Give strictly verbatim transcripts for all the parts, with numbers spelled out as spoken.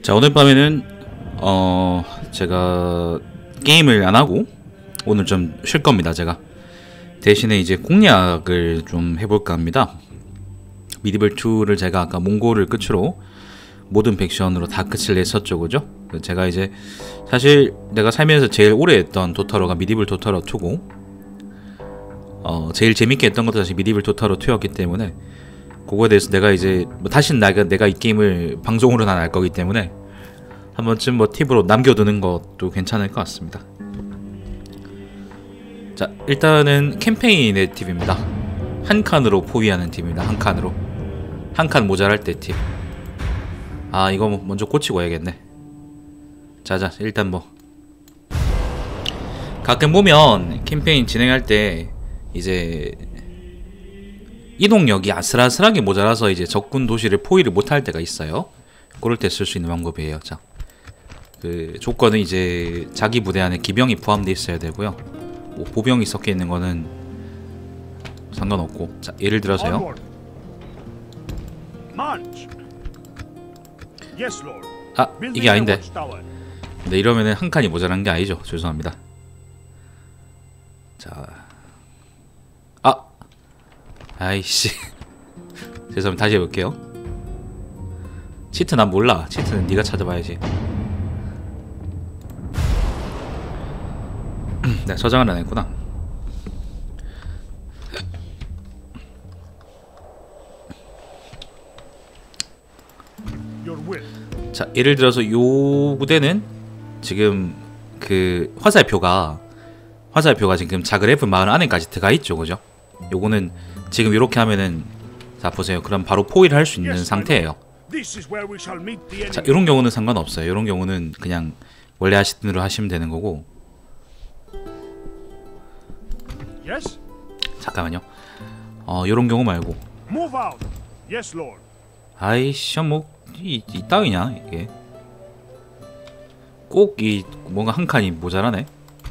자, 오늘 밤에는 어 제가 게임을 안 하고 오늘 좀 쉴 겁니다. 제가 대신에 이제 공략을 좀 해볼까 합니다. 미디벌 이를 제가 아까 몽골을 끝으로 모든 팩션으로 다 끝을 냈었죠, 그죠? 제가 이제 사실 내가 살면서 제일 오래 했던 도타로가 미디벌 도타로 이고 어 제일 재밌게 했던 것도 사실 미디벌 도타로 이였기 때문에 그거에 대해서 내가 이제 뭐 다시는 내가 내가 이 게임을 방송으로는 안 할 거기 때문에 한 번쯤 뭐 팁으로 남겨두는 것도 괜찮을 것 같습니다. 자, 일단은 캠페인의 팁입니다. 한 칸으로 포위하는 팁입니다. 한 칸으로 한 칸 모자랄 때 팁. 아, 이거 먼저 고치고 해야겠네. 자자, 일단 뭐 가끔 보면 캠페인 진행할 때 이제 이동력이 아슬아슬하게 모자라서 이제 적군 도시를 포위를 못할 때가 있어요. 그럴 때 쓸 수 있는 방법이에요. 자, 그 조건은 이제 자기 부대 안에 기병이 포함되어 있어야 되고요. 뭐 보병이 섞여 있는 거는 상관없고. 자, 예를 들어서요. 아, 이게 아닌데. 근데 이러면은 한 칸이 모자란 게 아니죠. 죄송합니다. 자, 아, 아이씨. 죄송합니다. 다시 해볼게요. 치트 난 몰라. 치트는 네가 찾아봐야지. 네, 저장을 안 했구나. 자, 예를 들어서 요 부대는 지금 그 화살표가 화살표가 지금 자그레브 마을 안에까지 들어가 있죠, 그죠? 요거는 지금 이렇게 하면은, 자 보세요. 그럼 바로 포위를 할 수 있는 상태예요. 자, 이런 경우는 상관없어요. 이런 경우는 그냥 원래 하시던 대로 하시면 되는 거고. 잠깐만요. 어, 이런 경우 말고. 아이씨, 뭐 이, 이 따위냐 이게. 꼭 이 뭔가 한 칸이 모자라네.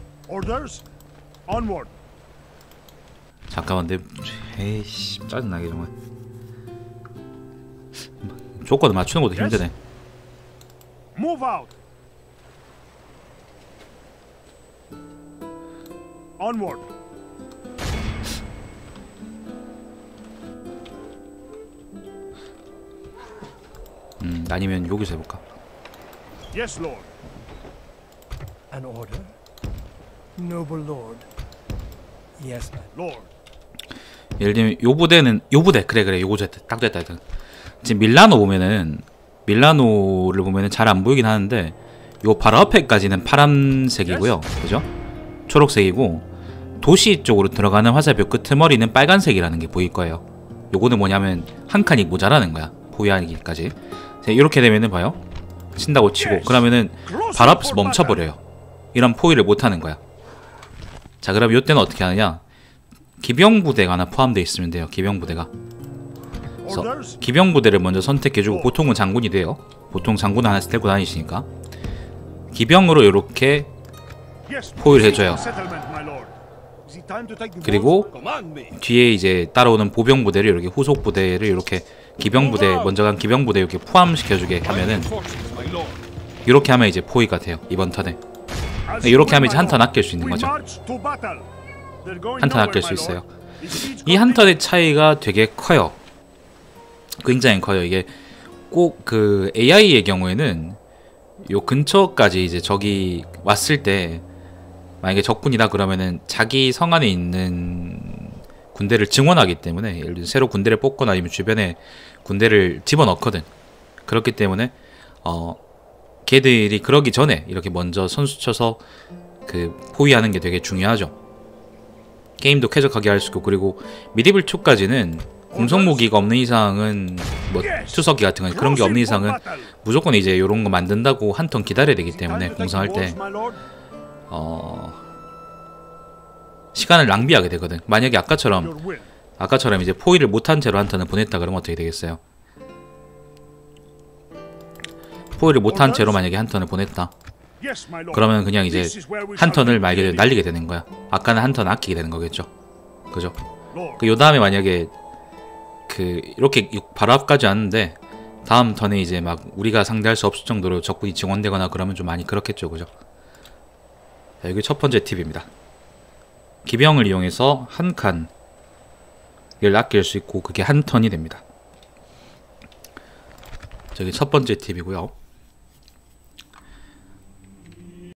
잠깐만, 내 에이씨 짜증나게 정말. 조건을 맞추는 것도 힘드네. Move out. Onward. 음, 아니면 여기서 해볼까? Yes, Lord. An order, noble lord. Yes, Lord. 예를 들면 요 부대는 요 부대 그래 그래 요거 됐다 딱 됐다. 지금 밀라노 보면은 밀라노를 보면은 잘 안 보이긴 하는데 요 바로 앞에까지는 파란색이고요, 그죠? 초록색이고 도시 쪽으로 들어가는 화살표 끄트머리는 빨간색이라는 게 보일 거예요. 요거는 뭐냐면 한 칸이 모자라는 거야, 포위하기까지. 이렇게 되면은 봐요, 친다고 치고 그러면은 바로 앞에서 멈춰버려요. 이런 포위를 못하는 거야. 자, 그럼 요때는 어떻게 하느냐, 기병부대가 하나 포함되어 있으면 돼요. 기병부대가. 그래서 기병부대를 먼저 선택해주고, 보통은 장군이 돼요. 보통 장군 하나씩 들고 다니시니까 기병으로 이렇게 포위를 해줘요. 그리고 뒤에 이제 따라오는 보병부대를 이렇게 후속부대를 이렇게 기병부대 먼저 간 기병부대 이렇게 포함시켜주게 하면은, 이렇게 하면 이제 포위가 돼요. 이번 턴에 이렇게 하면 이제 한 턴 아낄 수 있는 거죠. 한 턴 아낄 수 있어요. 이 한 턴의 차이가 되게 커요. 굉장히 커요. 이게 꼭 그 에이아이의 경우에는 요 근처까지 이제 적이 왔을 때, 만약에 적군이다 그러면은 자기 성 안에 있는 군대를 증원하기 때문에, 예를 들어 새로 군대를 뽑거나 아니면 주변에 군대를 집어넣거든. 그렇기 때문에 어 걔들이 그러기 전에 이렇게 먼저 선수 쳐서 그 포위하는 게 되게 중요하죠. 게임도 쾌적하게 할 수 있고, 그리고 미디벌 이까지는 공성무기가 없는 이상은, 뭐 투석기 같은 거 그런 게 없는 이상은 무조건 이제 요런 거 만든다고 한 턴 기다려야 되기 때문에 공성할 때 어 시간을 낭비하게 되거든. 만약에 아까처럼 아까처럼 이제 포위를 못한 채로 한 턴을 보냈다 그러면 어떻게 되겠어요? 포위를 못한 채로 만약에 한 턴을 보냈다 그러면 그냥 이제 한 턴을 말 그대로 날리게 되는 거야. 아까는 한 턴 아끼게 되는 거겠죠, 그죠? 그 요 다음에 만약에 그 이렇게 바로 앞까지 왔는데 다음 턴에 이제 막 우리가 상대할 수 없을 정도로 적군이 증원되거나 그러면 좀 많이 그렇겠죠, 그죠? 자, 여기 첫 번째 팁입니다. 기병을 이용해서 한 칸을 아낄 수 있고 그게 한 턴이 됩니다. 저기 첫 번째 팁이고요.